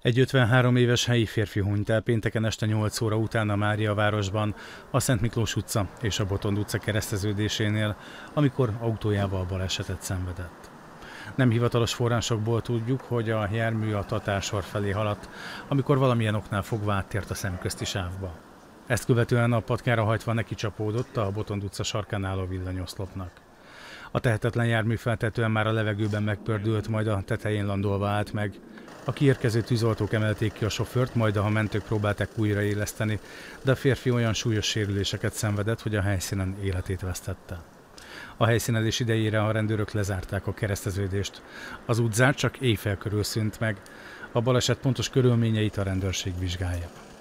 Egy 53 éves helyi férfi hunyt el pénteken este 8 óra után a Máriavárosban, a Szent Miklós utca és a Botond utca kereszteződésénél, amikor autójával balesetet szenvedett. Nem hivatalos forrásokból tudjuk, hogy a jármű a Tatársor felé haladt, amikor valamilyen oknál fogva áttért a szemközti sávba. Ezt követően a patkára hajtva neki csapódott a Botond utca sarkán álló villanyoszlopnak. A tehetetlen jármű feltetően már a levegőben megpördült, majd a tetején landolva állt meg. A kiérkező tűzoltók emelték ki a sofőrt, majd a mentők próbálták újraéleszteni, de a férfi olyan súlyos sérüléseket szenvedett, hogy a helyszínen életét vesztette. A helyszínelés idejére a rendőrök lezárták a kereszteződést. Az út zárt, csak éjfél körül szűnt meg. A baleset pontos körülményeit a rendőrség vizsgálja.